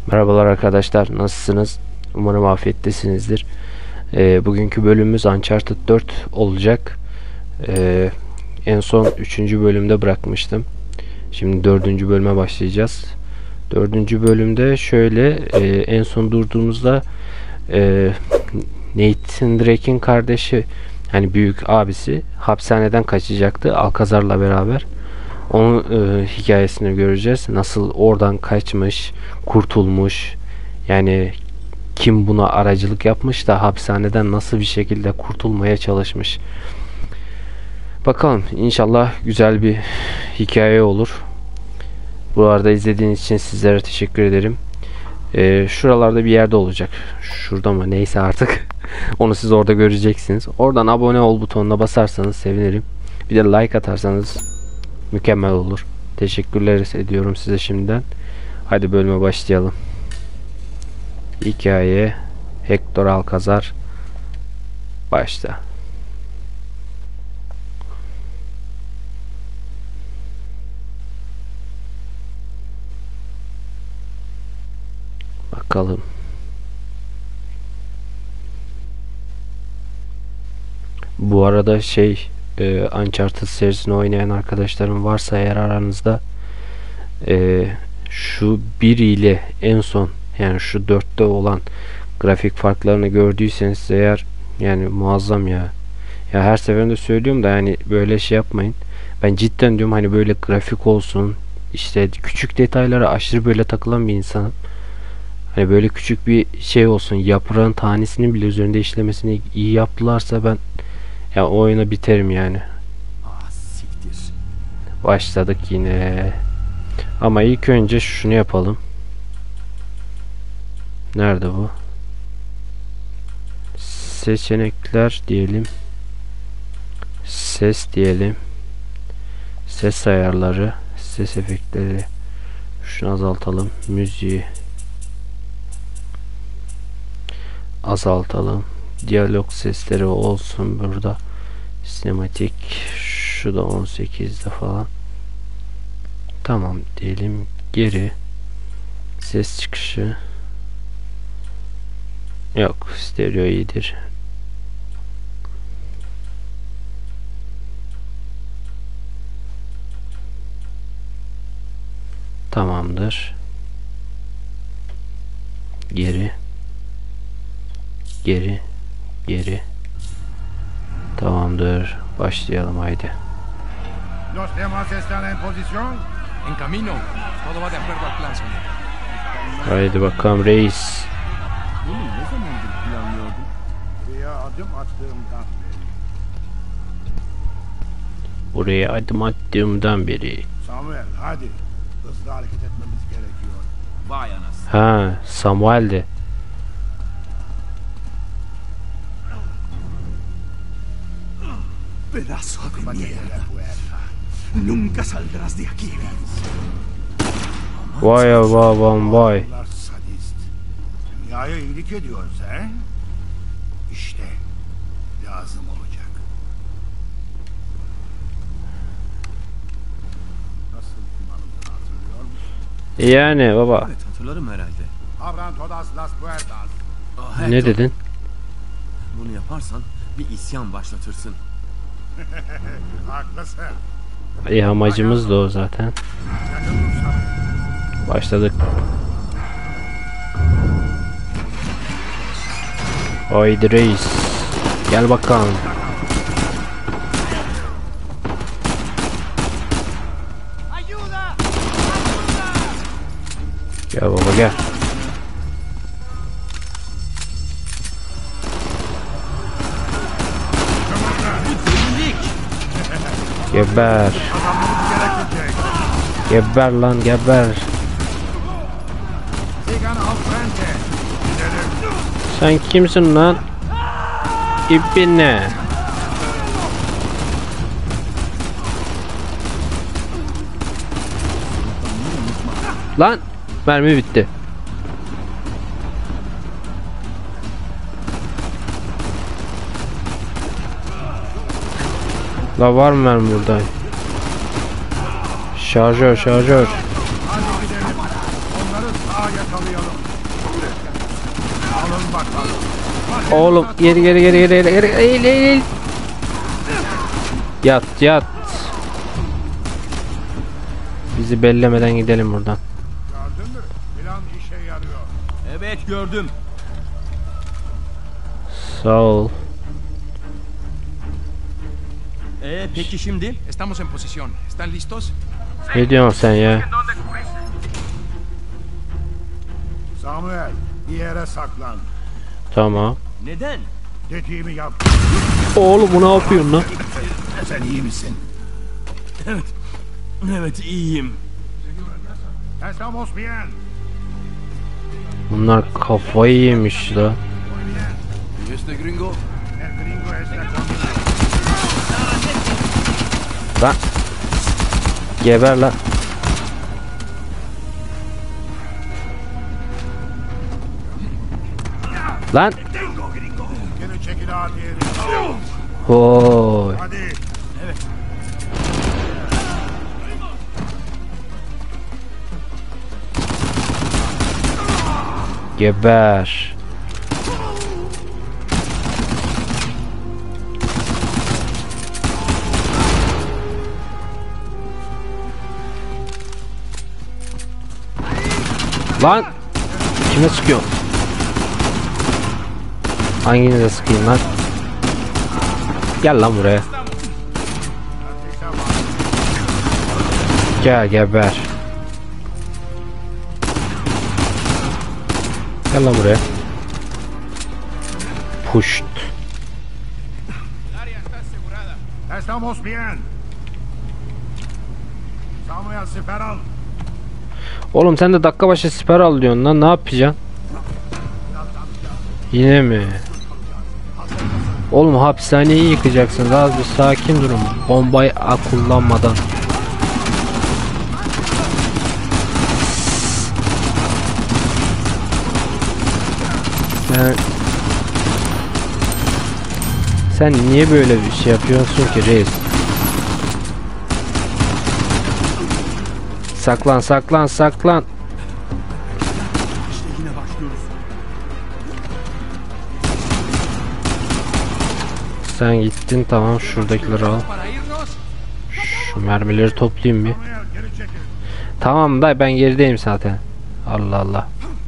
Merhabalar arkadaşlar, nasılsınız? Umarım afiyettesinizdir. Bugünkü bölümümüz Uncharted 4 olacak. En son 3. bölümde bırakmıştım. Şimdi 4. bölüme başlayacağız. 4. bölümde şöyle en son durduğumuzda Nathan Drake'in kardeşi, hani büyük abisi hapishaneden kaçacaktı Alcazar'la beraber. Onun hikayesini göreceğiz. Nasıl oradan kaçmış, kurtulmuş. Yani kim buna aracılık yapmış da hapishaneden nasıl bir şekilde kurtulmaya çalışmış. Bakalım, inşallah güzel bir hikaye olur. Bu arada izlediğiniz için sizlere teşekkür ederim. Şuralarda bir yerde olacak. Şurada mı? Neyse artık. Onu siz orada göreceksiniz. Oradan abone ol butonuna basarsanız sevinirim. Bir de like atarsanız mükemmel olur. Teşekkürler ediyorum size şimdiden. Hadi bölüme başlayalım. Hikaye Hector Alcazar başta. Bakalım. Bu arada Uncharted serisini oynayan arkadaşlarım varsa eğer aranızda, şu 1 ile en son, yani şu 4'te olan grafik farklarını gördüyseniz eğer, yani muazzam ya. Ya her seferinde söylüyorum da, yani böyle şey yapmayın. Ben cidden diyorum, hani böyle grafik olsun, işte küçük detaylara aşırı böyle takılan bir insanım. Hani böyle küçük bir şey olsun, yaprağın tanesinin bile üzerinde işlemesini iyi yaptılarsa ben ya oyunu biterim yani. Başladık yine. Ama ilk önce şunu yapalım. Nerede bu? Seçenekler diyelim. Ses diyelim. Ses ayarları, ses efektleri. Şunu azaltalım. Müziği azaltalım. Diyalog sesleri olsun burada. Sinematik. Şu da 18'de falan. Tamam diyelim. Geri. Ses çıkışı. Yok. Stereo iyidir. Tamamdır. Geri. Geri. Geri. Tamamdır. Başlayalım haydi. Los demás están en posición. En camino. Todo va de acuerdo al plan, señor. Haydi bakalım reis. Bunu ne zamandır planlıyordun? Buraya adım attığımdan beri. Buraya adım attığımdan beri. Samuel hadi. Hızlı hareket etmemiz gerekiyor. Vay anasını. Ha, Samuel'di. Pedazo de Bak mierda. hele bu herif. Nunca saldrás de aquí. Vay vay. Bunlar sadist. Dünyaya iyilik ediyoruz he? İşte lazım olacak. Nasıl kullanıldığını hatırlıyor musun? Yani baba. Evet, hatırlarım herhalde. Abran todas las puertas. Ne dedin? Bunu yaparsan bir isyan başlatırsın. Haklısın. Amacımız da o zaten. Başladık. Haydi reis. Gel bakalım. Gel baba gel. Geber. Geber lan geber. Sigan al frente. Gidelim. Sen kimsin lan? İbne. Lan mermi bitti. La var mı mermi burada? Şarjör. Hadi gidelim. Onları sağa yakalayalım. bakalım. Oğlum geri. Eğil. Yat. Bizi bellemeden gidelim buradan. Gördün mü? Plan işe yarıyor. Evet gördüm. Sağ ol. Peki şimdi? Estamos en posición. ¿Están listos? Ne diyorsun sen ya? Samuel, bir yere saklan. Tamam. Neden? Dediğimi yap. Oğlum bu ne yapıyorsun lan? Sen iyi misin? Evet iyiyim. Estamos bien. Bunlar kafayı yemiş la. ¿Y este gringo? El gringo es la comida. Lan. Geber lan. Lan. Geri çekil hadi herif. Oy. Hadi. Geber. Lan. Kime sıkıyorsun? Hanginize sıkayım lan? Gel lan buraya. Gel geber. Gel lan buraya. Pusht. Estamos bien. Samuel siper al. Oğlum sen de dakika başı siper al diyorsun lan, ne yapacaksın? Yine mi? Oğlum hapishaneyi yıkacaksınız, az bir sakin durun. Bombayı kullanmadan. Sen niye böyle bir şey yapıyorsun ki reis? Saklan. İşte yine başlıyoruz. Sen gittin, tamam, şuradakileri al. ¿Para irnos? Şu mermileri toplayayım bir. Samuel geri çekil. Tamam da ben gerideyim zaten. Allah Allah.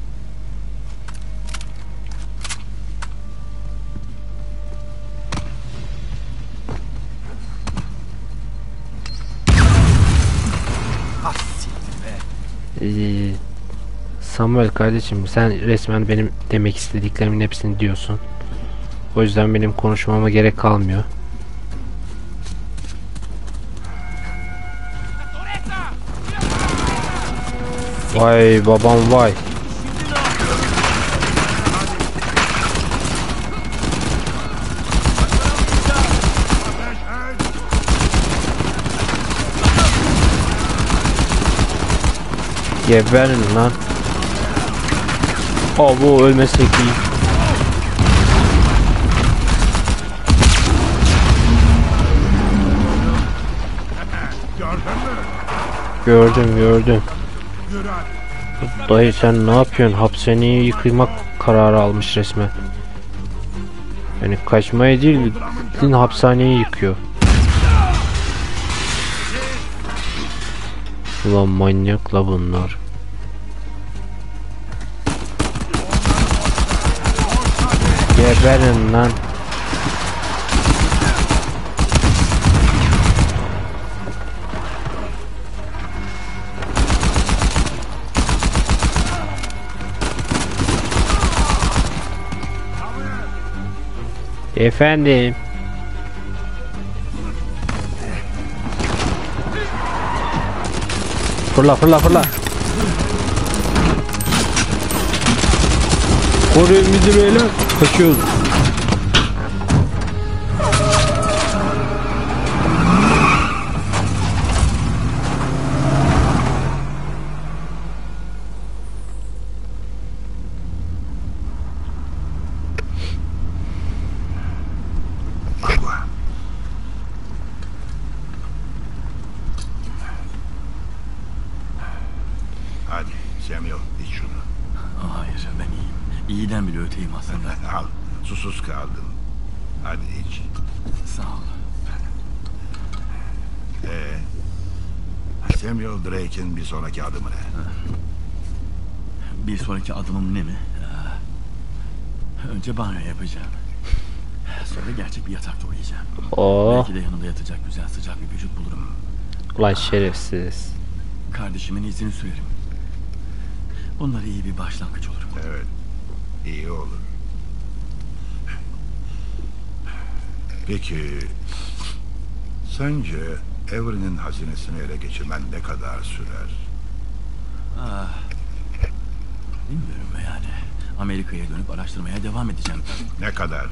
Samuel kardeşim, sen resmen benim demek istediklerimin hepsini diyorsun. O yüzden benim konuşmama gerek kalmıyor. Vay babam vay. Geberin lan. Bu ölmesek iyi. Gördün mü? Gördüm. Yürü hadi. Dayı sen ne yapıyorsun? Hapishaneyi yıkmak kararı almış resmen. Yani kaçmaya değil, bildiğin hapishaneyi yıkıyor. Ulan manyakla bunlar. Geberin lan. Efendim. Fırla. Koruyun bizi beyler. Kaçıyoruz. Agua. Hadi Samuel, iç şunu. Hayır ben iyiyim. İyiden bile öteyim aslında. Al, susuz kaldın. Hadi iç. Sağ ol. Samuel Drake'in bir sonraki adımı ne? Bir sonraki adımım ne mi? Önce banyo yapacağım. Sonra gerçek bir yatakta uyuyacağım. Oo. Belki de yanımda yatacak güzel sıcak bir vücut bulurum. Ulan şerefsiz. Kardeşimin izini sürerim. Bunlar iyi bir başlangıç olur. Evet, iyi olur. Peki, sence Avery'nin hazinesini ele geçirmen ne kadar sürer? Bilmiyorum yani. Amerika'ya dönüp araştırmaya devam edeceğim. Ne kadar?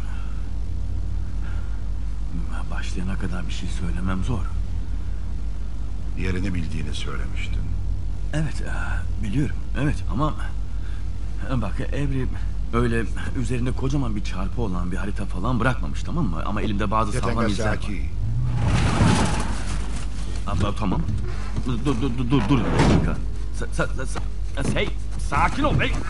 Başlayana kadar bir şey söylemem zor. Yerini bildiğini söylemiştin. Evet, biliyorum. Evet ama bak Avery öyle üzerinde kocaman bir çarpı olan bir harita falan bırakmamış, tamam mı? Ama elimde bazı sağlam izler var. Tetengasaki. Tamam. Dur bir dakika. Sakin ol bey.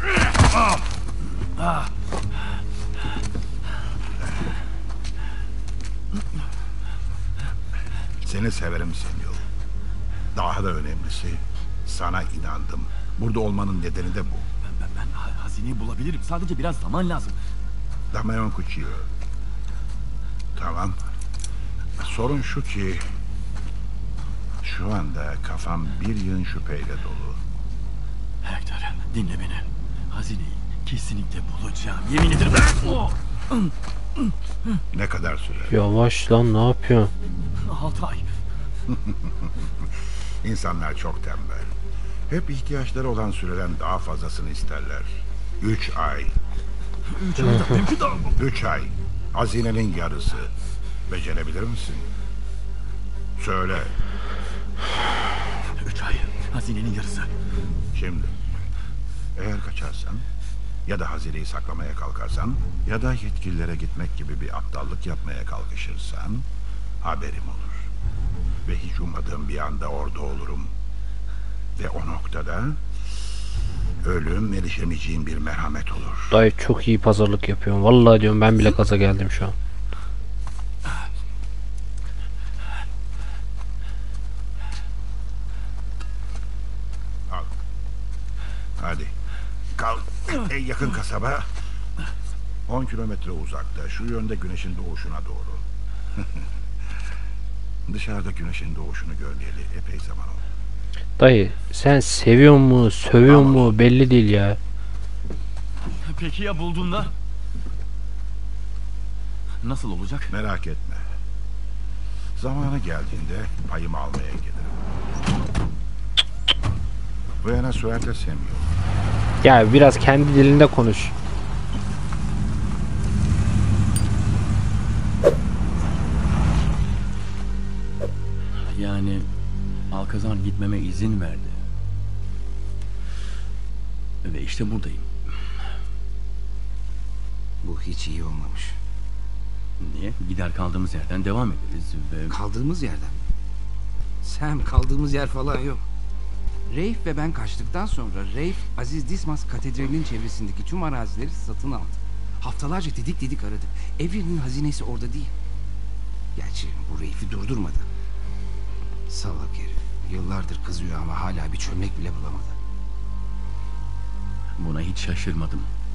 Seni severim Samuel. Daha da önemlisi, sana inandım. Burada olmanın nedeni de bu. Ben hazineyi bulabilirim. Sadece biraz zaman lazım. Damayon Kuchiyo. Tamam. Sorun şu ki... Şu anda kafam bir yığın şüpheyle dolu. Hector, dinle beni. Hazineyi kesinlikle bulacağım. Yemin ederim. Ne kadar sürer? Yavaş lan, ne yapıyorsun? 6 ay. İnsanlar çok tembel. Hep ihtiyaçları olan süreden daha fazlasını isterler. 3 ay. 3 ayda mümkün değil. 3 ay. Hazinenin yarısı. Becerebilir misin? Söyle. 3 ay. Hazinenin yarısı. Şimdi. Eğer kaçarsan ya da hazineyi saklamaya kalkarsan ya da yetkililere gitmek gibi bir aptallık yapmaya kalkışırsan haberim olur. Ve hiç ummadığım bir anda orada olurum. Ve o noktada ölüm erişemeyeceğim bir merhamet olur. Dayı çok iyi pazarlık yapıyorsun. Vallahi diyorum, ben bile gaza geldim şu an. Al. Hadi. Kalk. En yakın kasaba 10 kilometre uzakta. Şu yönde güneşin doğuşuna doğru. Dışarıda güneşin doğuşunu görmeyeli epey zaman oldu. Dayı sen seviyor mu, sövüyor mu belli değil ya. Peki ya bulduğunda? Nasıl olacak? Merak etme. Zamanı geldiğinde payımı almaya gelirim. Buena suerte Samuel. Ya biraz kendi dilinde konuş. Yani Alkazar gitmeme izin verdi. Ve işte buradayım. Bu hiç iyi olmamış. Niye? Gider kaldığımız yerden devam ederiz ve... Kaldığımız yerden mi? Sam, kaldığımız yer falan yok. Rafe ve ben kaçtıktan sonra Rafe, Aziz Dismas Katedrali'nin çevresindeki tüm arazileri satın aldı. Haftalarca didik didik aradı. Avery'nin hazinesi orada değil. Gerçi bu Rafe'i durdurmadı. Salak herif. Yıllardır kızıyor ama hala bir çömlek bile bulamadı. Buna hiç şaşırmadım.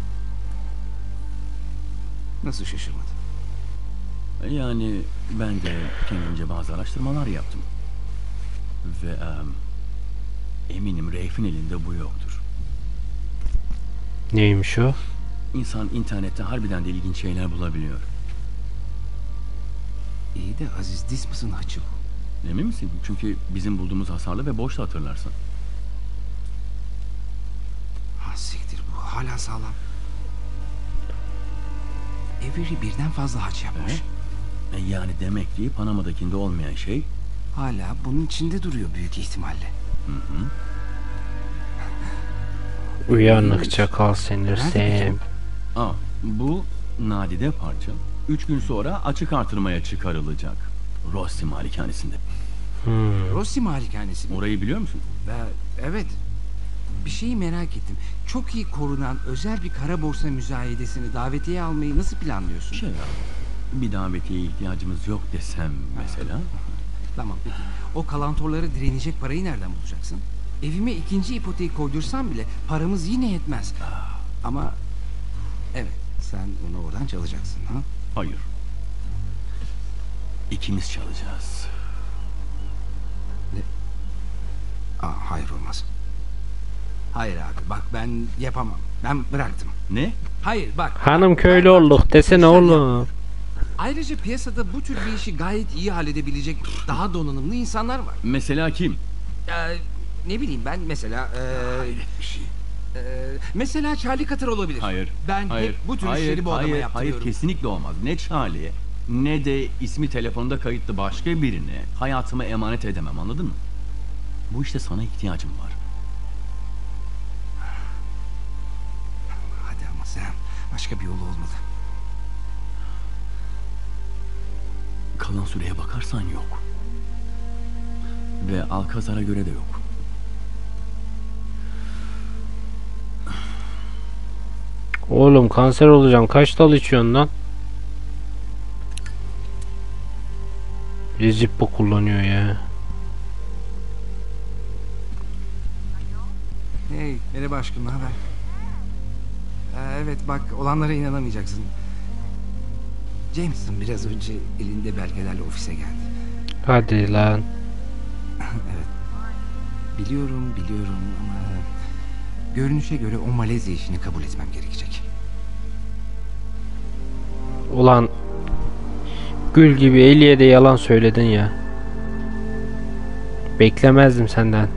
Nasıl şaşırmadı? Yani ben de kendimce bazı araştırmalar yaptım. Ve eminim Rafe'in elinde bu yoktur. Neymiş o? İnsan internette harbiden de ilginç şeyler bulabiliyor. İyi de Aziz Dismas'ın haçı bu. Emin misin? Çünkü bizim bulduğumuz hasarlı ve boştu, hatırlarsın. Ha siktir, bu hala sağlam. Avery birden fazla haç yapmış. Yani demek ki Panama'dakinde olmayan şey... Hala bunun içinde duruyor büyük ihtimalle. Uyanıkça kal senirsem. Bu nadide parça 3 gün sonra açık artırmaya çıkarılacak. Rossi malikanesinde. Rossi malikanesi mi? Orayı biliyor musun? Evet. Bir şeyi merak ettim. Çok iyi korunan özel bir kara borsa müzayedesini davetiye almayı nasıl planlıyorsun? Bir davetiye ihtiyacımız yok desem mesela. Tamam peki. O kalantorlara direnecek parayı nereden bulacaksın? Evime ikinci ipoteği koydursam bile paramız yine yetmez. Ama evet, sen onu oradan çalacaksın ha? Hayır. İkimiz çalacağız. Hayır olmaz. Hayır abi bak ben yapamam. Ben bıraktım. Ne? Hayır bak. Hanım köylü olduk desene oğlum. Ayrıca piyasada bu tür bir işi gayet iyi halledebilecek daha donanımlı insanlar var. Mesela kim? Ne bileyim ben mesela mesela Charlie Cutter olabilir. Hayır. Ben hep bu tür işleri bu adama yaptırıyorum. Hayır, kesinlikle olmaz. Ne Charlie'ye ne de ismi telefonda kayıtlı başka birine hayatımı emanet edemem, anladın mı? Bu işte sana ihtiyacım var. Hadi ama sen başka bir yolu olmalı. Kalan süreye bakarsan yok. Ve Alcazar'a göre de yok. Oğlum kanser olacağım. Kaç dal içiyorsun lan? Zippo kullanıyor ya. Hey merhaba aşkım, ne haber? Evet bak, olanlara inanamayacaksın. Jameson biraz önce elinde belgelerle ofise geldi. Hadi lan. Evet. Biliyorum ama görünüşe göre o Malezya işini kabul etmem gerekecek. Ulan gül gibi Eli'ye de yalan söyledin ya. Beklemezdim senden.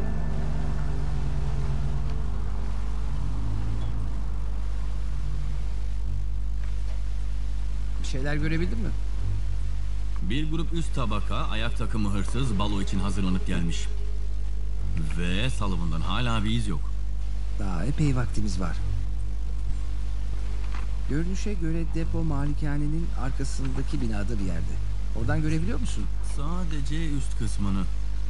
Bir şeyler görebildin mi? Bir grup üst tabaka ayak takımı hırsız balo için hazırlanıp gelmiş. Ve Sullivan'dan hala bir iz yok. Daha epey vaktimiz var. Görünüşe göre depo malikanenin arkasındaki binada bir yerde. Oradan görebiliyor musun? Sadece üst kısmını.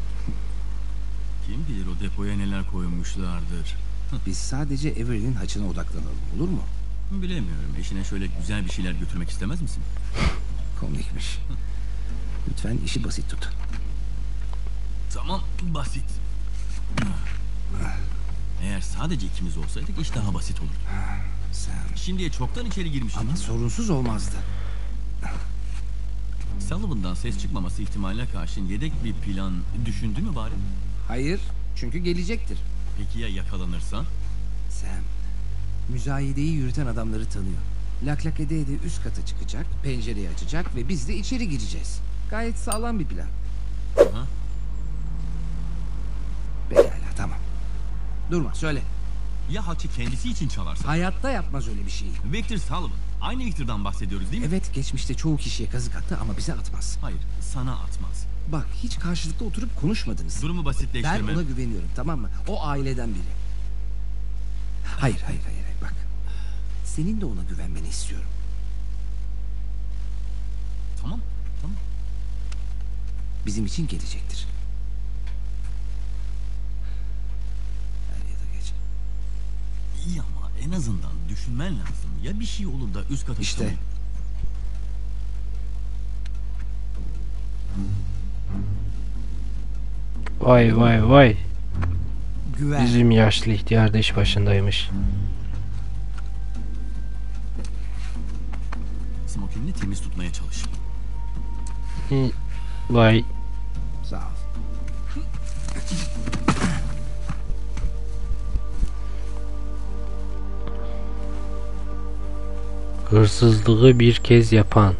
Kim bilir o depoya neler koymuşlardır. Biz sadece Avery'nin haçına odaklanalım, olur mu? Bilemiyorum. Eşine şöyle güzel bir şeyler götürmek istemez misin? Komikmiş. Lütfen işi basit tut. Tamam, basit. Eğer sadece ikimiz olsaydık iş daha basit olurdu. Sen... Şimdiye çoktan içeri girmiştik. Ama sorunsuz olmazdı. Sullivan'dan ses çıkmaması ihtimaline karşın yedek bir plan düşündün mü bari? Hayır, çünkü gelecektir. Peki ya yakalanırsan? Sam, müzayedeyi yürüten adamları tanıyor. Lak lak ede ede üst kata çıkacak, pencereyi açacak ve biz de içeri gireceğiz. Gayet sağlam bir plan. Aha. Pekala, tamam. Durma, söyle. Ya haçı kendisi için çalarsa? Hayatta yapmaz öyle bir şeyi. Victor Sullivan. Aynı Victor'dan bahsediyoruz değil mi? Evet, geçmişte çoğu kişiye kazık attı ama bize atmaz. Hayır, sana atmaz. Bak, hiç karşılıklı oturup konuşmadınız. Durumu Ben basitleştirme. ona güveniyorum, tamam mı? O aileden biri. Hayır. Bak. Senin de ona güvenmeni istiyorum. Tamam. Bizim için gelecektir. Er ya da geç. İyi ama en azından düşünmen lazım. Ya bir şey olur da üst kata İşte. çıkamayız? Vay. Güven. Bizim yaşlı ihtiyar da iş başındaymış. Smokinini temiz tutmaya çalış. Vay. Sağ ol. Hırsızlığı bir kez yapan.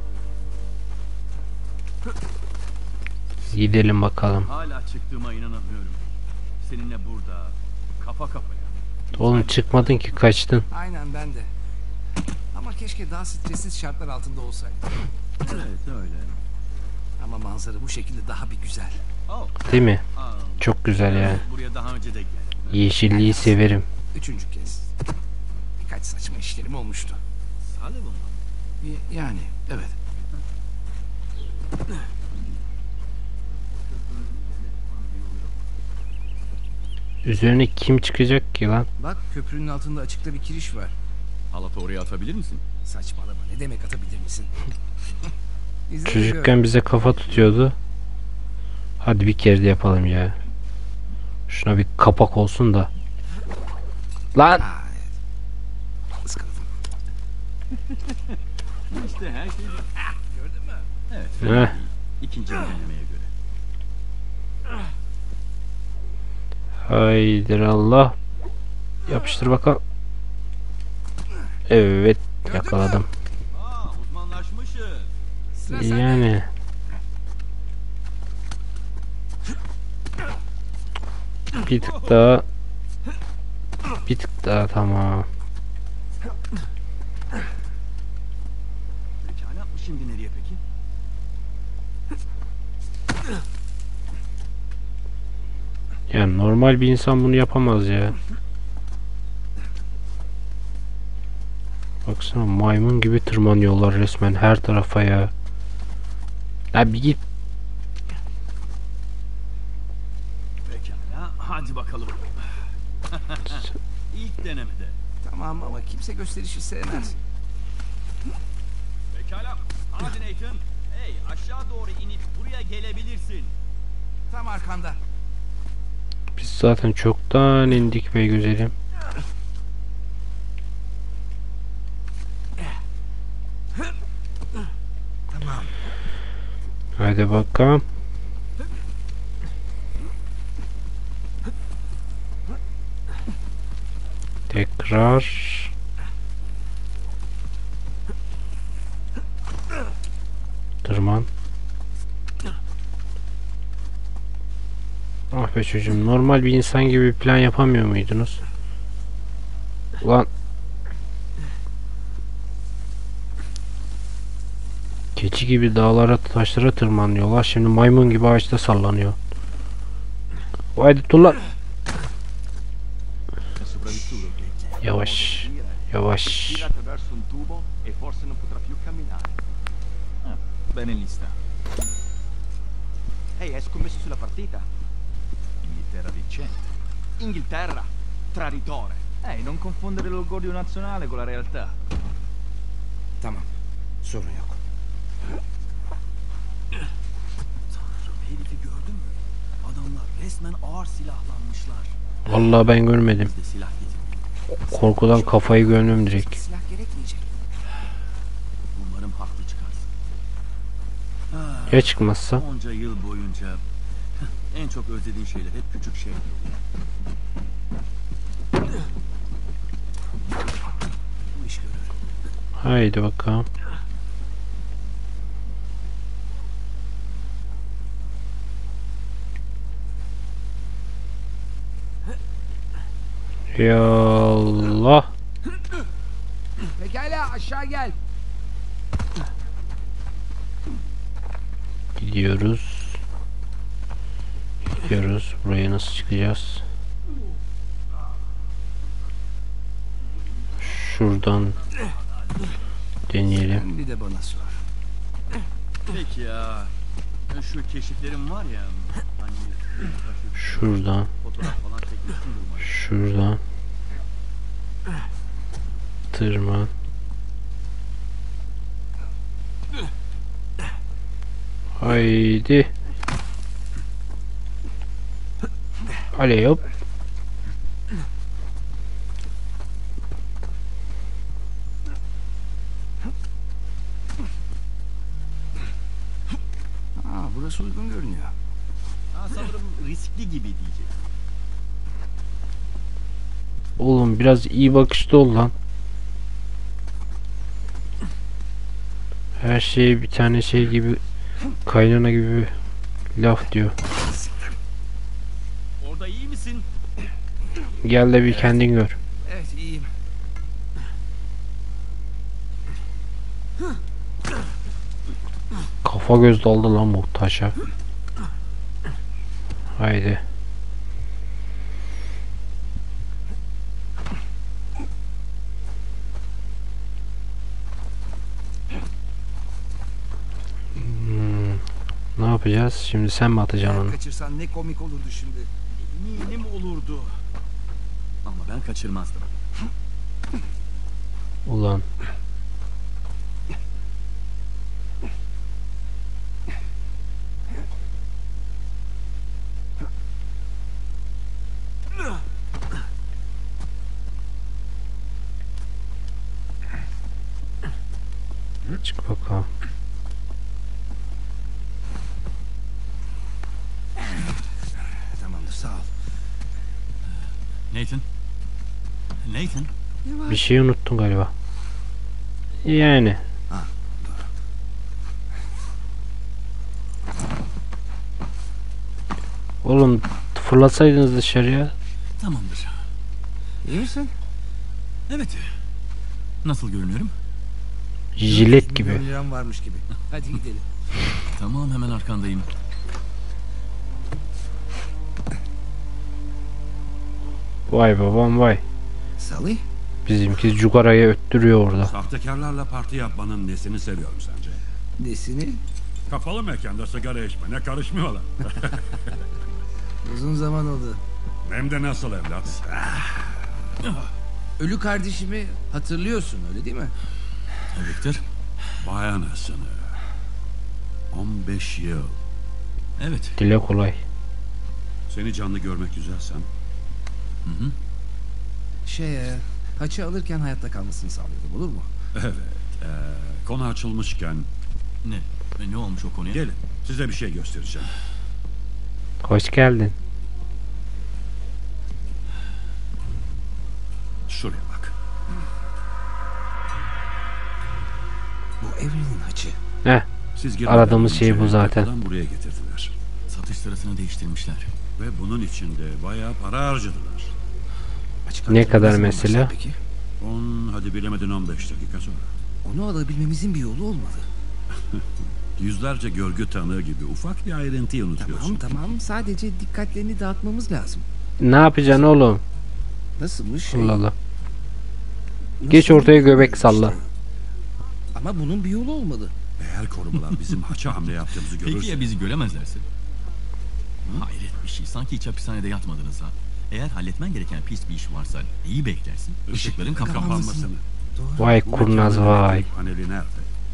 Gidelim bakalım. Hala çıktığıma inanamıyorum. Seninle burada kafa kafaya. Oğlum çıkmadın ki, kaçtın. Aynen, ben de. Ama keşke daha stressiz şartlar altında olsaydı. Evet öyle. Ama manzara bu şekilde daha bir güzel. Oh. Değil mi? Aa, Çok güzel ya. buraya daha önce de geldim. Yeşilliği severim. 3. kez. Birkaç saçma işlerim olmuştu. Sullivan mı? Yani, evet. Üzerine kim çıkacak ki lan? Bak köprünün altında açıkta bir kiriş var. Halatı oraya atabilir misin? Saçmalama, ne demek atabilir misin? İzle de Çocukken bize kafa tutuyordu. Hadi bir kere de yapalım ya. Şuna bir kapak olsun da. Lan! gör. Iskaladım. İşte her şey... Gördün mü? Evet. Heh. fena değil. İkinci denemeye göre. Haydir Allah. Yapıştır bakalım. Evet, yakaladım. Uzmanlaşmışız. Sıra sende. Yani bir tık daha, bir tık daha, tamam. Pekala, şimdi nereye peki? Yani normal bir insan bunu yapamaz ya. Baksana, maymun gibi tırmanıyorlar resmen her tarafa ya. Ya bir git. Pekala, hadi bakalım. İlk denemede. Tamam ama kimse gösterişi sevmez. Pekala, hadi Nathan. Hey, aşağı doğru inip buraya gelebilirsin. Tam arkanda. Biz zaten çoktan indik be güzelim. Hadi bakalım. Tekrar. Tırman. Ah be çocuğum, normal bir insan gibi bir plan yapamıyor muydunuz? Ulan. Keçi gibi dağlara, taşlara tırmanıyorlar. Şimdi maymun gibi ağaçta sallanıyor. Haydi tulla. Yavaş. Yavaş. attraverso un tubo e forse non potrà più camminare. Bene lista. Ehi, hai scommesso sulla partita? Inghilterra vincente. Inghilterra, traditore. Ehi, non confondere l'orgoglio nazionale con la realtà. Tamam. Sorun yok. Herifi gördün mü? Adamlar resmen ağır silahlanmışlar. Vallahi ben görmedim. Biz de silah getirdik. Korkudan kafayı gömdüm direkt. Silah gerekmeyecek. Umarım haklı çıkarsın. Ya çıkmazsa? Onca yıl boyunca en çok özlediğin şeyler hep küçük şeyler. Bu iş görür. Haydi bakalım. Ya Allah. Pekala, aşağı gel. Gidiyoruz. Gidiyoruz. Buraya nasıl çıkacağız? Şuradan deneyelim. Bir de bana sor. Peki ya. Şu keşiflerim var ya. Hani Şuradan. fotoğraf falan çekmişsin durma. Şuradan. Tırman. Haydi. Hadi yap. Aa, burası uygun görünüyor. Ha, sanırım riskli gibi diyecek. Oğlum biraz iyi bakışta ol lan. Her şeye bir tane şey gibi, kaynana gibi bir laf diyor. Orada iyi misin? Gel de bir kendin gör. Evet, iyiyim. Kafa göz daldı lan bu taşa. Haydi. Ne yapacağız? Şimdi sen mi atacaksın onu? Kaçırsan ne komik olurdu şimdi. Eminim olurdu. Ama ben kaçırmazdım. Ulan. Çık bakalım. Tamamdır, sağ ol. Nathan? Nathan? Ne var? Bir şey unuttun galiba. Yani. Ha, Oğlum fırlatsaydınız dışarıya. Tamamdır. İyi misin? Evet. Nasıl görünüyorum? Jilet gibi. Milyon liram varmış gibi. Hadi gidelim. Tamam, hemen arkandayım. Vay babam vay. Salih? Bizimki cugarayı öttürüyor orada. Sahtekarlarla parti yapmanın nesini seviyorum sence? Nesini? Kapalı mekanda sigara içmene karışmıyorlar. Uzun zaman oldu. Hem de nasıl evlat? Ölü kardeşimi hatırlıyorsun, öyle değil mi? Victor? Vay anasını. 15 yıl. Evet. Dile kolay. Seni canlı görmek güzelsen. Haçı alırken hayatta kalmasını sağlıyordum, olur mu? Evet. Konu açılmışken Ne? Ne olmuş o konuya? gelin size bir şey göstereceğim. Hoş geldin. Şuraya bak. Bu evrenin haçı. Heh. Siz Aradığımız önce şey bu zaten. depodan buraya getirdiler. Satış sırasını değiştirmişler. Ve bunun için de bayağı para harcadılar. Açık Ne artırma kadar zaman mesela? başlar Peki? 10 hadi bilemedin 15 dakika sonra. Onu alabilmemizin bir yolu olmalı. Yüzlerce görgü tanığı gibi ufak bir ayrıntıyı unutuyorsun. Tamam. Sadece dikkatlerini dağıtmamız lazım. Ne yapacaksın oğlum? Nasılmış? Allah Allah. Nasıl Geç ortaya göbek işte. salla. Ama bunun bir yolu olmalı. Eğer korumalar bizim haça hamle yaptığımızı görürse... Peki ya bizi göremezlerse? Hayret bir şey. Sanki hiç hapishanede yatmadınız ha. Eğer halletmen gereken pis bir iş varsa neyi beklersin? Işıkların kapanmasını. Doğru. Vay Bu kurnaz mekanın vay. elektrik paneli nerede?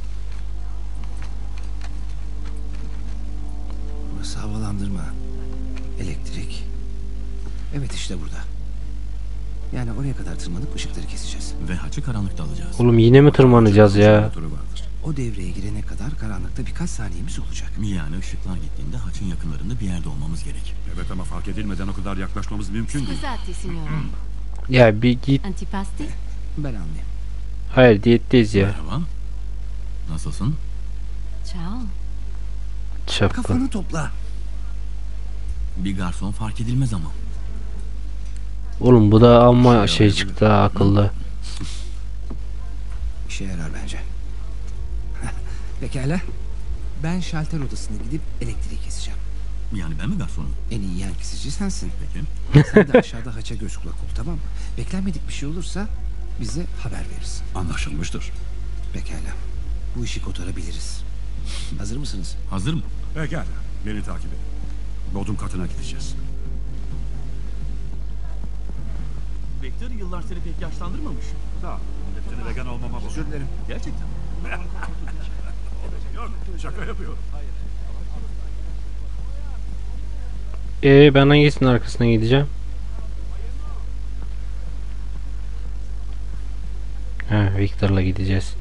Burası havalandırma. Elektrik. Evet, işte burada. Yani oraya kadar tırmanıp ışıkları keseceğiz. Ve haçı karanlıkta alacağız. Oğlum yine mi tırmanacağız ya? Motoru vardır. O devreye girene kadar karanlıkta birkaç saniyemiz olacak. Yani ışıklar gittiğinde haçın yakınlarında bir yerde olmamız gerek. Evet ama fark edilmeden o kadar yaklaşmamız mümkün değil. Scusate, signora. Ya bir git. Antipasti? Ben anlayayım. Hayır diyetteyiz ya. Merhaba. Nasılsın? Ciao. Çapkın. Kafanı topla. Bir garson fark edilmez ama. Oğlum bu da amma şey çıktı ha, akıllı. İşe yarar bence. Pekala. Ben şalter odasına gidip elektriği keseceğim. Yani ben mi garsonum? En iyi yan kesici sensin. Peki. Sen de aşağıda haça göz kulak ol, tamam mı? Beklenmedik bir şey olursa bize haber verirsin. Anlaşılmıştır. Pekala. Bu işi kotarabiliriz. Hazır mısınız? Hazır mı? Pekala. Beni takip edin. Bodrum katına gideceğiz. Victor yıllar seni pek yaşlandırmamış. Sağ ol. Hepsini vegan olmama bak. Özür dilerim. Gerçekten. Yok şaka yapıyorum. Ben hangisinin arkasına gideceğim? Ha, Victor'la gideceğiz.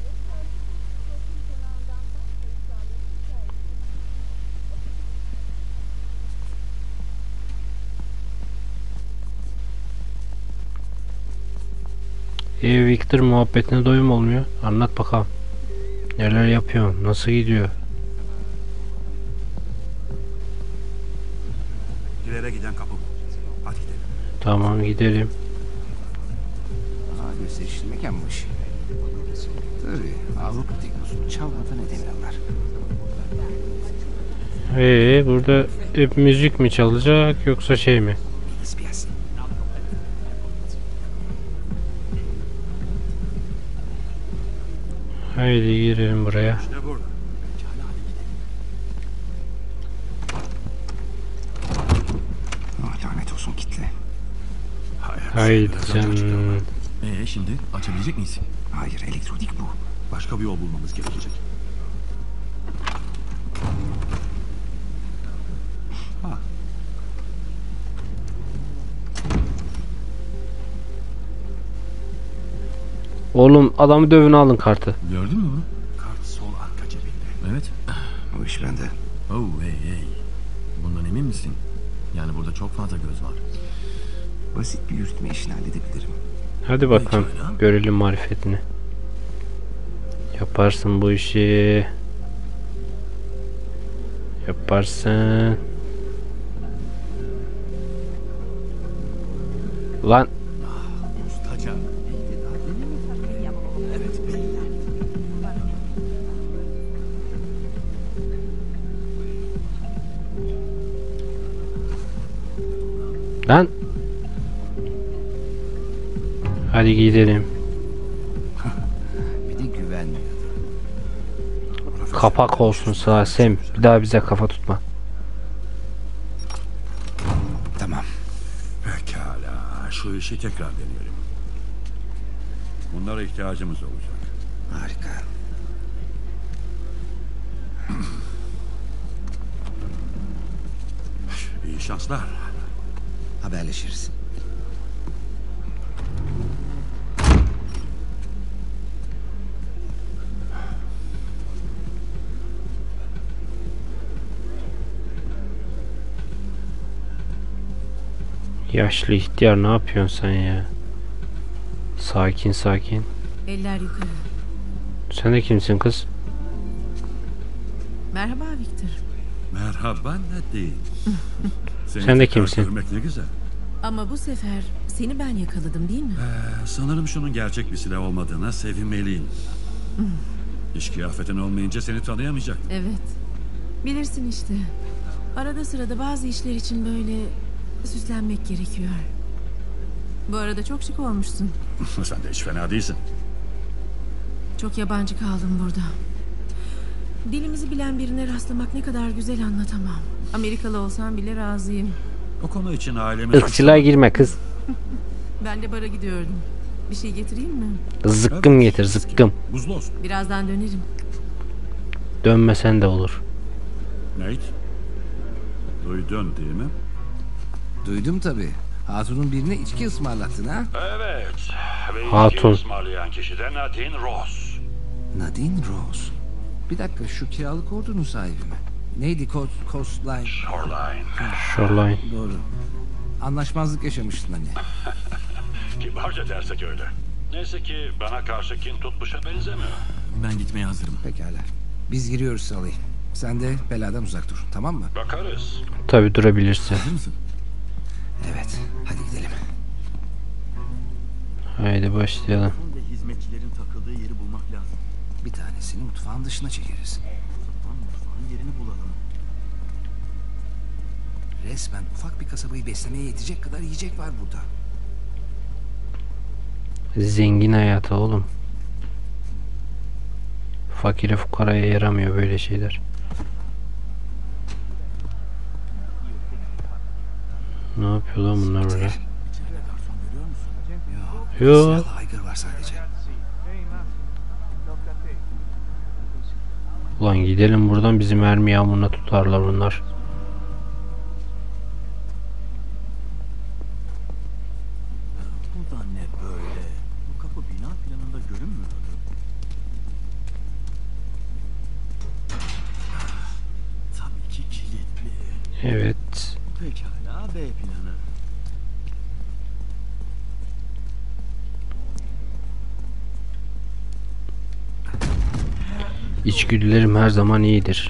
Victor muhabbetine doyum olmuyor. Anlat bakalım. Neler yapıyorsun? Nasıl gidiyor? İleri giden kapı bu. Hadi gidelim. Tamam gidelim. Gösterişli mekanmış. Tabii Avrupa teknosunu çalmadan edemiyorlar. Burada hep müzik mi çalacak yoksa şey mi? Spias. Haydi girelim buraya. İşte burada. Lanet olsun. olsun kitle. Haydi canım. Şimdi açabilecek miyiz? Hayır, elektronik bu. Başka bir yol bulmamız gerekecek. Oğlum adamı dövün, alın kartı. Gördün mü bunu? Kart sol arka cebinde. Evet. O iş bende. Oh hey. Bundan emin misin? Yani burada çok fazla göz var. Basit bir yürütme işini halledebilirim. Hadi bakalım. Pekala. Görelim marifetini. Yaparsın bu işi. Yaparsın. Lan Ustaca. lan. Hadi gidelim. Bir de güvenmiyor. Kapak olsun sağ Sem. Bir daha bize kafa tutma. Tamam. Pekala. Şu işi tekrar deneyelim. Bunlara ihtiyacımız olacak. Harika. İyi şanslar. Haberleşiriz. Yaşlı ihtiyar, ne yapıyorsun sen ya? Sakin sakin. Eller yukarı. Sen de kimsin kız? Merhaba Victor. Merhaba Nadine. Seni Sen de tekrar kimsin? görmek ne güzel. Ama bu sefer seni ben yakaladım değil mi? Sanırım şunun gerçek bir silah olmadığına sevinmeliyim. İş kıyafetin olmayınca seni tanıyamayacak. Evet. Bilirsin işte. Arada sırada bazı işler için böyle süslenmek gerekiyor. Bu arada çok şık olmuşsun. Sen de hiç fena değilsin. Çok yabancı kaldım burada. Dilimizi bilen birine rastlamak ne kadar güzel anlatamam. Amerikalı olsam bile razıyım. O konu için ailemiz... Irkçılığa girme kız. Ben de bara gidiyordum. Bir şey getireyim mi? Zıkkım getir, zıkkım. Buzlu olsun. Birazdan dönerim. Dönmesen de olur. Nate. Duydun değil mi? Duydum tabii. Hatun'un birine içki ısmarlattın ha? Evet. Ve Hatun. ısmarlayan kişi de Nadine Ross. Nadine Rose. Bir dakika, şu kiralık ordunun sahibi mi? Neydi? Coastline. Shoreline. Shoreline. Doğru. Anlaşmazlık yaşamıştın hani. Kibarca dersek öyle. Neyse ki bana karşı kin tutmuşa benzemiyor. Ben gitmeye hazırım. Pekala. Biz giriyoruz Salih. Sen de beladan uzak dur, tamam mı? Bakarız. Tabi durabilirsin. Hazır mısın? Evet. Hadi gidelim. Haydi başlayalım. Ve hizmetçilerin takıldığı yeri bulmak lazım. Bir tanesini mutfağın dışına çekeriz. Tamam, mutfağın yerini bulalım. Resmen ufak bir kasabayı beslemeye yetecek kadar yiyecek var burada. Zengin hayatı oğlum. Fakire fukaraya yaramıyor böyle şeyler. Ne yapıyor lan bunlar burada? İçeride garson görüyor musun? Yok. Yo. Silahlı aygır var sadece. Ulan gidelim buradan, bizi mermi yağmuruna tutarlar bunlar. Bu da ne böyle? Bu kapı bina planında görünmüyordu. Tabii ki kilitli. Evet. Pekala, B planı. İçgüdülerim her zaman iyidir.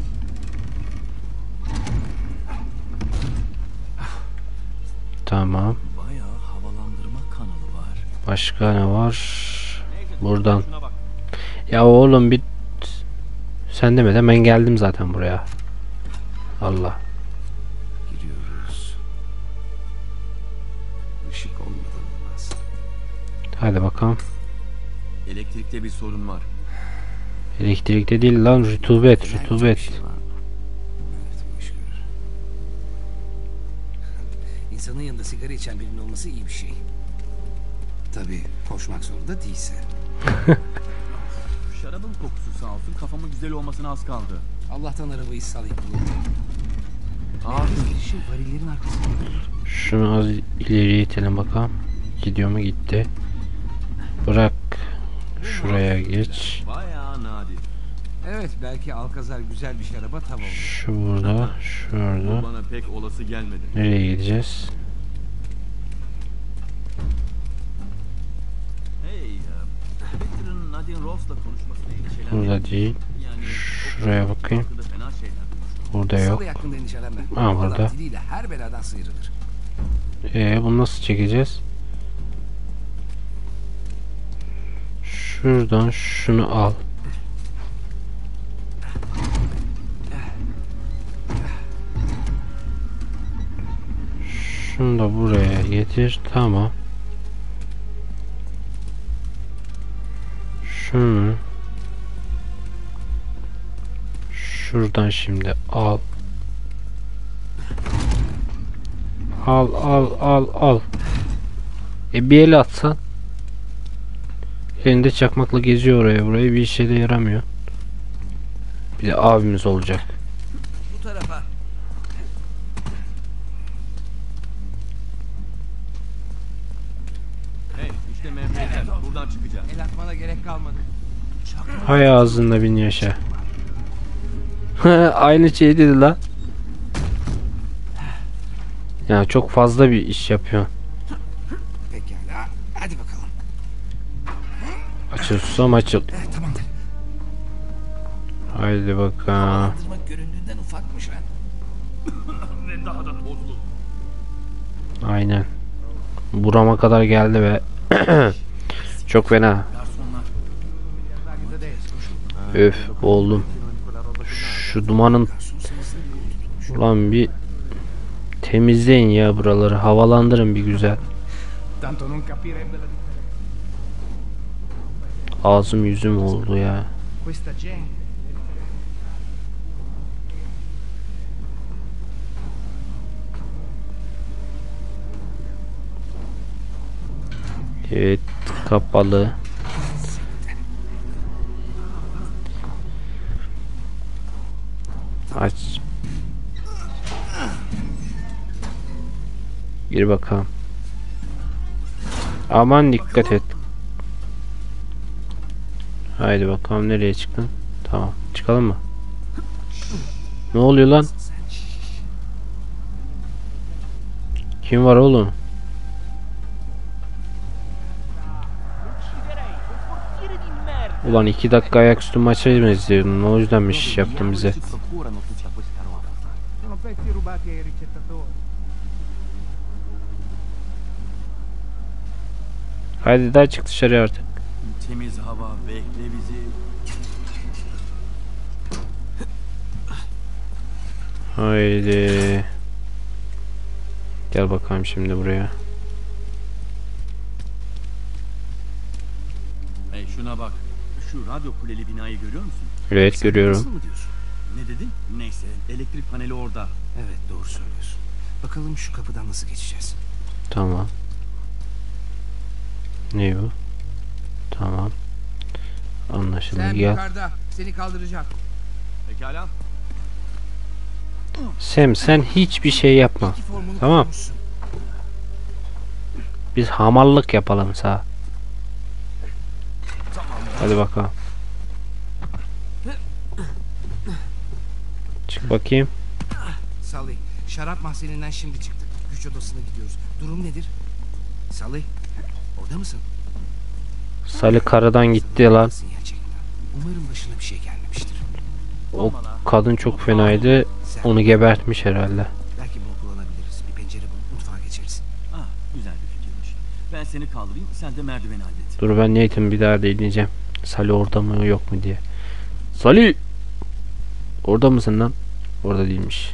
Tamam. Bayağı havalandırma kanalı var. Başka ne var? Buradan. Ya oğlum bir... Sen demeden ben geldim zaten buraya. Allah. Giriyoruz. Işık olmadan olmaz. Hadi bakalım. Elektrikte bir sorun var. Elektrikte değil lan, rutubet, Belki rutubet. bir şey var. Evet, bu iş görür. İnsanın yanında sigara içen birinin olması iyi bir şey. Tabii koşmak zorunda değilse. Şarabın kokusu sağ olsun kafamın güzel olmasına az kaldı. Allah'tan arabayı salayıp bulundu. Abi Girişi varillerin arkasında. Şunu az ileriye itelim bakalım. Gidiyor mu? Gitti. Bırak. Şuraya geç. bayağı nadir. Evet, belki Alcazar güzel bir şaraba tav oldu. Şu burada. Şurada. Bana pek olası gelmedi. Nereye gideceğiz? Hey, Victor'ın Nadine Ross'la konuşmasına endişelendim. Burada değil. Yani Şuraya bakayım. hakkında fena şeyler duymuştum. Burada yok. Salı hakkında endişelenme. Ha, Bu adam burada. diliyle her beladan sıyrılır. Bunu nasıl çekeceğiz? Şuradan şunu al. Şunu da buraya getir. Tamam. Şunu şuradan şimdi al. Al. Bir el atsan. Elinde çakmakla geziyor oraya buraya. Bir işe de yaramıyor. Bir de abimiz olacak. Bu tarafa. Hey, işte menfaatler. Buradan çıkacağız. El atmana gerek kalmadı. Hay ağzında bin yaşa. Aynı şey dedi lan. Ya çok fazla bir iş yapıyor. Pekala. Hadi bakalım. Açıl susam açıl. Tamamdır. Haydi bakalım. Havalandırma göründüğünden ufakmış ha. Ve daha da tozlu. Aynen. Burama kadar geldi ve çok fena. Öf oldum. Şu dumanın ulan bir temizleyin ya buraları. Havalandırın bir güzel. Tanto non capirebbe la differenza. Ağzım yüzüm oldu ya. Questa gente. Evet kapalı. Aç. Gir bakalım. Aman dikkat et. Haydi bakalım nereye çıktın? Tamam. Çıkalım mı? Ne oluyor lan? Kim var oğlum? Ulan 2 dakika ayaküstü maça izliyordun. O yüzden bir iş yaptın bize. Procurano tutta questa roba. Sono pezzi rubati ai ricettatori. Haydi daha çık dışarıya artık. Temiz hava bekle bizi. Haydi. Gel bakalım şimdi buraya. Hey şuna bak. Şu radyo kuleli binayı görüyor musun? Evet Nasıl görüyorum. mı diyorsun? Ne dedin? Neyse elektrik paneli orada. Evet, doğru söylüyorsun. Bakalım şu kapıdan nasıl geçeceğiz. Tamam. Ne bu? Tamam. Anlaşıldı. Sen Gel. yukarıda. Seni kaldıracak. Pekala. Sem sen hiçbir şey yapma. İki formunu Tamam. kurmuşsun. Biz hamallık yapalım sağ. Hadi bakalım. Çık bakayım. Salih, şarap mahzeninden şimdi çıktık. Güç odasına gidiyoruz. Durum nedir? Salih, orada mısın? Salih karadan gitti lan. Oradasın gerçekten. Umarım başına bir şey gelmemiştir. O kadın çok fenaydı. Onu gebertmiş herhalde. Belki bunu kullanabiliriz. Bir pencere bulup mutfağa geçeriz. Ah güzel bir fikirmiş. Ben seni kaldırayım sen de merdiveni hallet. Dur ben Nathan bir daha deneyeceğim. Salih orada mı yok mu diye. Salih! Orada mısın lan? Orada değilmiş.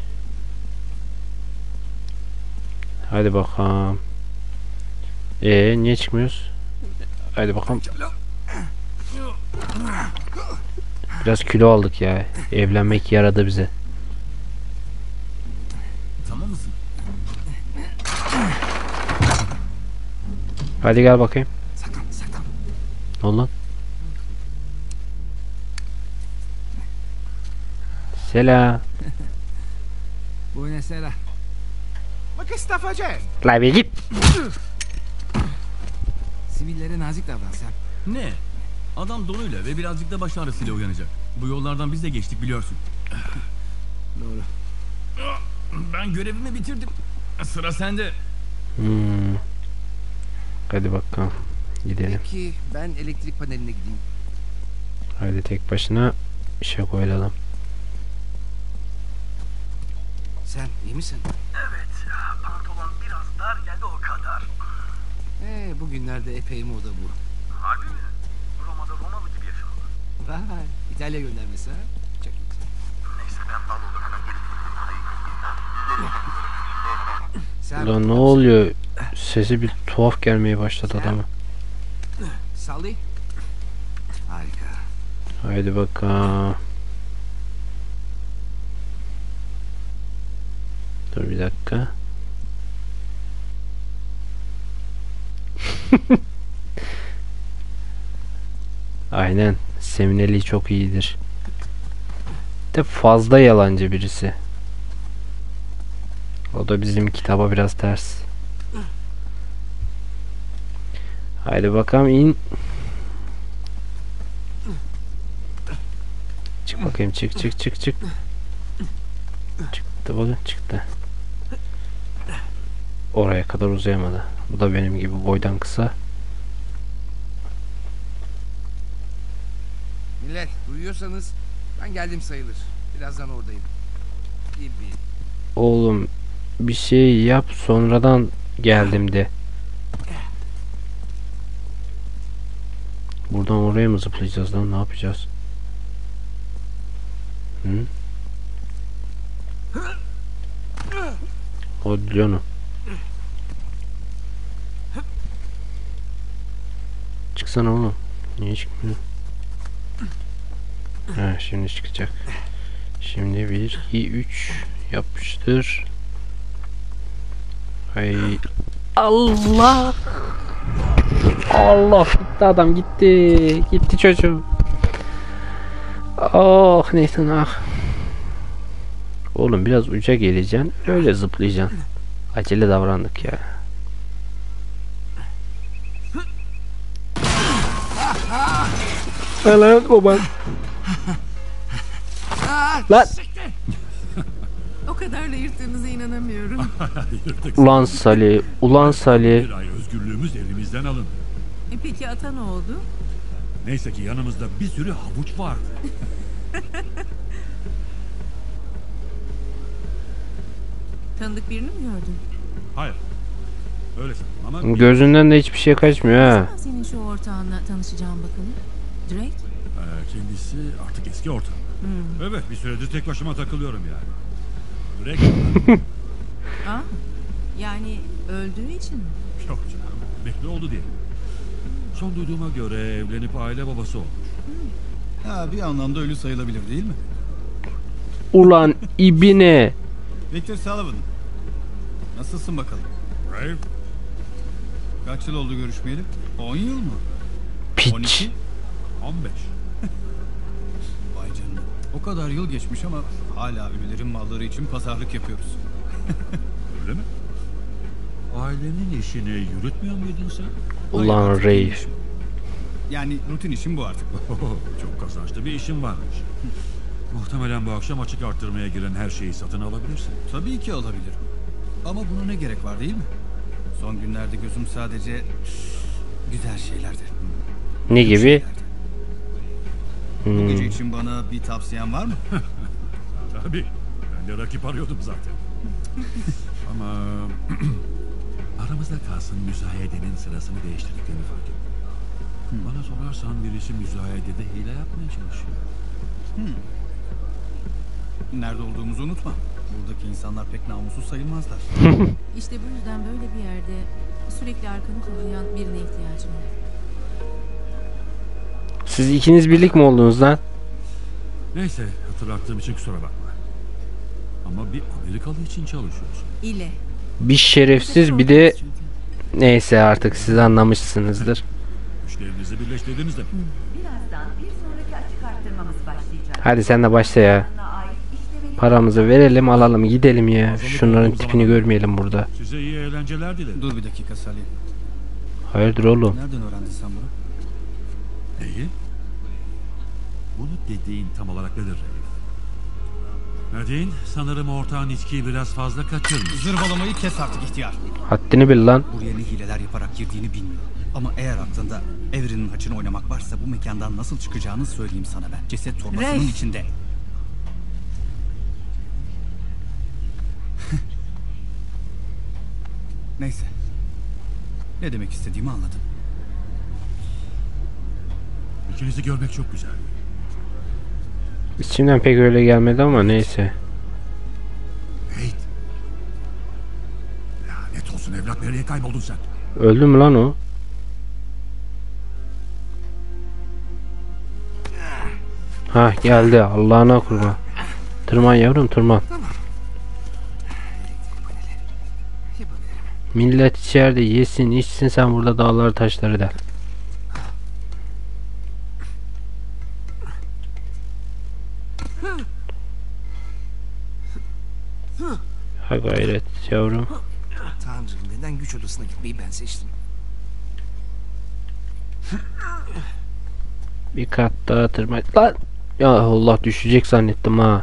Hadi bakalım. Niye çıkmıyoruz? Hadi bakalım. Biraz kilo aldık ya. Evlenmek yaradı bize. Tamam mısın? Hadi gel bakayım. Saklan saklan. Ne oldu lan? Selam. Buonasera. Ma che sta facendo? La bir git. Sivillere nazik davran Sam. Ne? Adam donuyla ve birazcık da baş ağrısıyla uyanacak. Bu yollardan biz de geçtik biliyorsun. Doğru. Ben görevimi bitirdim. Sıra sende. Hadi bakalım. Gidelim. Peki ben elektrik paneline gideyim. Hadi tek başına işe koyulalım. Sen iyi misin? Evet, pantolon biraz dar geldi o kadar. Bugünlerde epey moda bu. Harbi mi? Roma'da Romalı gibi yaşıyorlar. Vay, İtalya göndermesi ha? Çok güzel. Neyse ben bal oldum hemen gelip. Sam, Ulan ne oluyor? Sesi bir tuhaf gelmeye başladı adama. Sally. Harika. Haydi bakalım. Dur bir dakika. Aynen. Semineli çok iyidir. De fazla yalancı birisi. O da bizim kitaba biraz ters. Haydi bakalım in. Çık bakayım çık. Çıktı bakın çıktı. Oraya kadar uzayamadı. Bu da benim gibi boydan kısa. Millet duyuyorsanız ben geldim sayılır. Birazdan oradayım. Gibi. Oğlum bir şey yap sonradan geldim de. Buradan oraya mı zıplayacağız lan? Ne yapacağız? Hı? Hadi canım. Çıksana oğlum. Niye çıkmıyor? Ha şimdi çıkacak. Şimdi 1, 2, 3 yapıştır. Hay Allah. Allah gitti adam gitti. Gitti çocuğum. Oh Nathan ah. Oğlum biraz uca geleceksin. Öyle zıplayacaksın. Acele davrandık ya. Lan baban. Lan. O kadarla yırttığınıza inanamıyorum. Ulan Salih. Ulan Salih. Bir ay özgürlüğümüz elimizden alındı. Peki ata ne oldu? Neyse ki yanımızda bir sürü havuç vardı. Tanıdık birini mi gördün? Hayır. Öyle sanırım ama Gözünden de hiçbir şey kaçmıyor ha. Ne zaman senin şu ortağınla tanışacağım bakalım? Drake? kendisi artık eski ortam. Evet, bir süredir tek başıma takılıyorum yani. Direkt Aa, yani öldüğü için mi? yok canım. Bekle oldu diye. Son duyduğuma göre evlenip aile babası olmuş. Ha, bir anlamda ölü sayılabilir değil mi? Ulan ibine. Victor Sullivan. Nasılsın bakalım? Brave. Kaç yıl oldu görüşmeyeli? 10 yıl mı? Piç. 12? 15. Vay canına. O kadar yıl geçmiş ama hala ölülerin malları için pazarlık yapıyoruz. Öyle mi? Ailenin işini yürütmüyor muydun sen? Ulan Hayır, Reif. Yani rutin işim bu artık. Çok kazançlı bir işin varmış. Muhtemelen bu akşam açık arttırmaya giren her şeyi satın alabilirsin. Tabii ki alabilirim. Ama buna ne gerek var değil mi? Son günlerde gözüm sadece güzel şeylerde. Ne gibi? Bu gece için bana bir tavsiyen var mı? Tabii. Ben de rakip arıyordum zaten. Ama aramızda kalsın, müzayedenin sırasını değiştirdiklerini fark ettim. Bana sorarsan birisi müzayedede hile yapmaya çalışıyor. Nerede olduğumuzu unutma. Buradaki insanlar pek namussuz sayılmazlar. İşte bu yüzden böyle bir yerde sürekli arkanı kollayan birine ihtiyacım var. Siz ikiniz birlik mi oldunuz lan? Neyse, hatırlattığım için kusura bakma. Ama bir Amerikalı için çalışıyorsun. İle. Bir şerefsiz bir de Neyse artık siz anlamışsınızdır. Güçlerinizi birleştirdiniz de. Birazdan bir sonraki açık arttırmamız başlayacak. Hadi sen de başla ya. Paramızı verelim alalım gidelim ya. Şunların tipini görmeyelim burada. Size iyi eğlenceler dilerim. Dur bir dakika Salih. Hayırdır oğlum? Nereden öğrendin sen bunu? Neyi? Bunu dediğin tam olarak nedir Reif? Nadine, sanırım ortağın içkiyi biraz fazla kaçırmış. Zırvalamayı kes artık ihtiyar. Haddini bil lan. Buraya ne hileler yaparak girdiğini bilmiyorum. Ama eğer aklında Evren'in haçını oynamak varsa bu mekandan nasıl çıkacağını söyleyeyim sana ben. Ceset torbasının Reif. içinde. Neyse. Ne demek istediğimi anladın. İkinizi görmek çok güzel. İçimden pek öyle gelmedi ama neyse. Hey! Lanet olsun evlat, nereye kayboldun sen? Öldü mü lan o? Ha geldi Allah'ına kurban. Tırman yavrum tırman. Millet içeride yesin içsin sen burada dağları taşları del. Ha gayret yavrum. Tanrım neden güç odasına gitmeyi ben seçtim? Bir kat daha tırman. Lan! Ya Allah düşecek zannettim ha.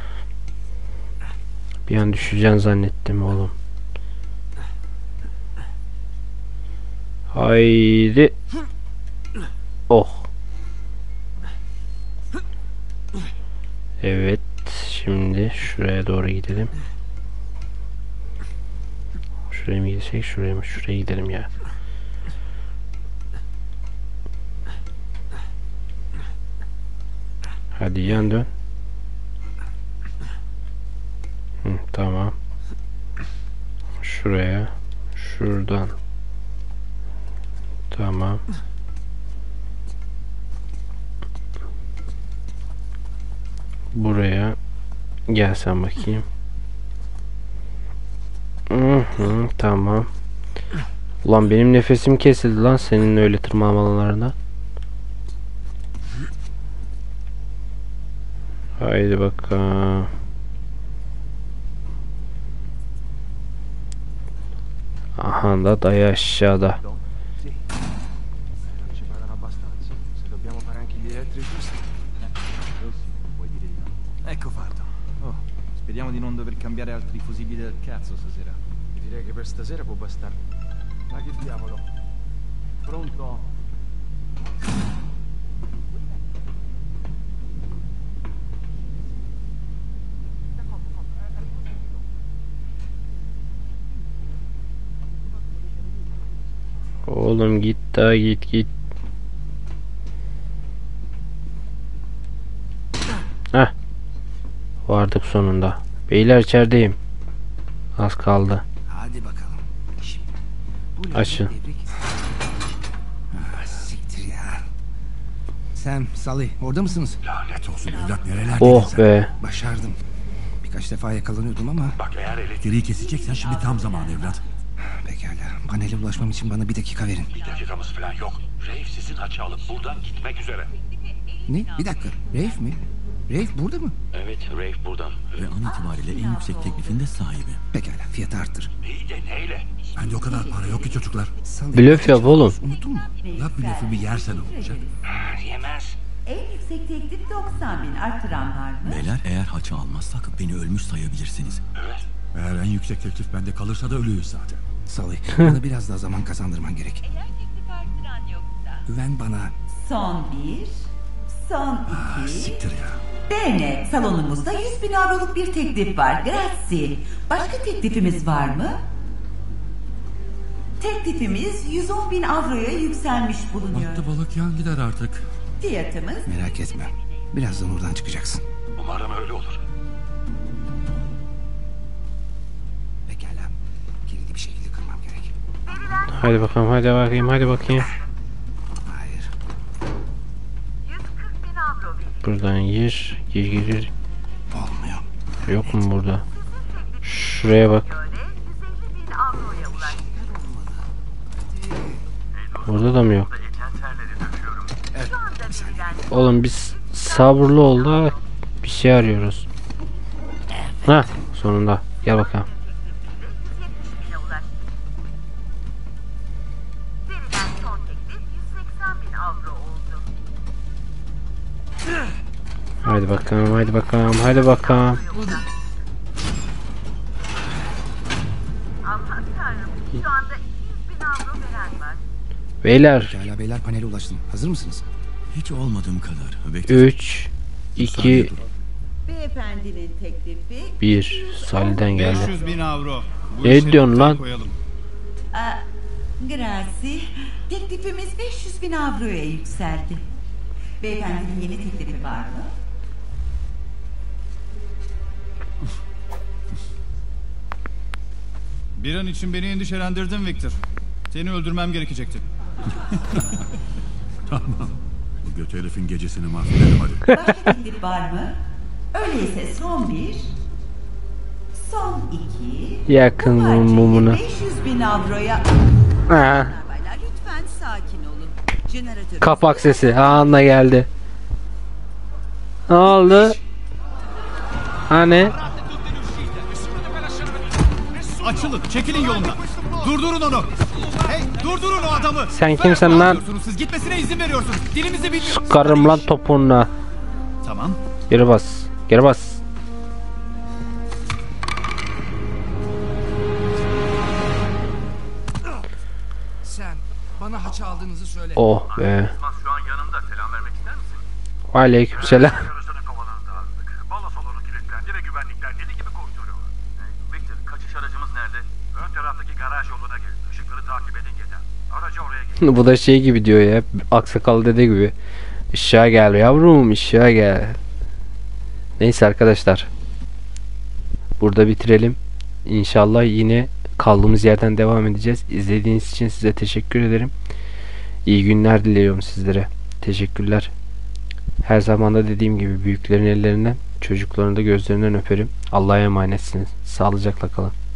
Bir an düşeceğim zannettim oğlum. Haydi. Oh. Evet. Şimdi şuraya doğru gidelim. Şuraya mı gitsek şuraya mı? Şuraya gidelim ya. Hadi yan dön. Tamam. Şuraya. Şuradan. Tamam. Buraya. Gel sen bakayım. Tamam. Ulan benim nefesim kesildi lan senin öyle tırmanmalarına. Haydi bakalım. Aha da dayı aşağıda. Ecco fatto. Oh, speriamo di non dover cambiare altri fusibili del cazzo stasera. Direi che per stasera può bastare. Ma che diavolo? Pronto? Oğlum git daha git. Heh. Vardık sonunda. Beyler içerideyim. Az kaldı. Hadi bakalım. Şimdi. Bu Açın. Siktir ya. Sam, Salih orada mısınız? Lanet olsun evlat, nerelerdeydin Oh sen? be. Başardım. Birkaç defa yakalanıyordum ama Bak eğer elektriği keseceksen şimdi tam zaman evlat. pekala. Panele ulaşmam için bana bir dakika verin. Bir dakikamız falan yok. Reif sizin haçı alıp buradan gitmek üzere. Ne? Bir dakika. Reif mi? Reif burada mı? Evet, Reif buradan. Ve an itibariyle en yüksek teklifin de sahibi. Pekala fiyatı arttır. İyi de neyle? Bende o kadar para yok ki çocuklar. Salih, Blöf yap oğlum. Unuttun mu? Ya blöfümü yersen olacak. En yüksek teklif 90.000. Artıran var mı? Beyler, eğer haçı almazsak beni ölmüş sayabilirsiniz. Evet. Eğer en yüksek teklif bende kalırsa da ölüyüz zaten. Salih bana biraz daha zaman kazandırman gerek. Eğer teklif artıran yoksa. Güven bana. Son 1, son 2. Siktir ya. Bene, salonumuzda 100.000 avroluk bir teklif var. Grazie. Başka teklifimiz var mı? Teklifimiz 110.000 avroya yükselmiş bulunuyor. Battı balık yan gider artık. Fiyatımız Merak etme. Birazdan oradan çıkacaksın. Umarım öyle olur. Pekala. Kilidi bir şekilde kırmam gerek. Hadi bakalım hadi bakayım. Hayır. 140.000 avro verin. Buradan gir. Olmuyor. Yok mu burada? Şuraya bak. Göre 150.000 avroya ulaştı. Burada da mı yok? Oğlum biz sabırlı ol da bir şey arıyoruz. Ha, sonunda. Gel bakalım. Haydi bakalım, haydi bakalım, haydi bakalım. Beyler. Pekala beyler, panele ulaştım. Hazır mısınız? Hiç olmadığım kadar. 3, 2, Beyefendinin teklifi 1. Salih'den geldi. 500.000 avro. Bu Ne işleri diyorsun lan? koyalım. Grazie. Teklifimiz 500.000 avroya yükseldi. Beyefendinin yeni teklifi var mı? Bir an için beni endişelendirdin Victor. Seni öldürmem gerekecekti. Tamam. Bu göt herifin gecesini mahvedelim hadi. Başka teklif var mı? Öyleyse son bir, son iki. Yakın Bu parçayı mumunu. 500.000 avroya... Ha, Baylar, lütfen sakin olun. Jeneratörü... kapak sesi anla geldi. Ne oldu? Hani? Açılın, çekilin yolundan. Durdurun onu. Hey, durdurun o adamı. Sen kimsin lan? Siz gitmesine izin veriyorsunuz. Dilimizi bilmiyorsunuz. Sıkarım lan topuğuna. Tamam. Geri bas. Geri bas. Sen bana haça aldığınızı söyle. Oh be. Şu an yanımda. Selam vermek ister misin? Aleykümselam. Yarısının kovanını dağıttık. Balo salonu kilitlendi ve güvenlikler deli gibi koşturuyorlar. Victor, kaçış aracımız nerede? Ön taraftaki garaj yoluna gel. Işıkları takip edin yeter. Aracı oraya gel. Bu da şey gibi diyor ya. Aksakalı dede gibi. Işığa gel yavrum, ışığa gel. Neyse arkadaşlar. Burada bitirelim. İnşallah yine kaldığımız yerden devam edeceğiz. İzlediğiniz için size teşekkür ederim. İyi günler diliyorum sizlere. Teşekkürler. Her zaman da dediğim gibi büyüklerin ellerinden, çocukların da gözlerinden öperim. Allah'a emanetsiniz. Sağlıcakla kalın.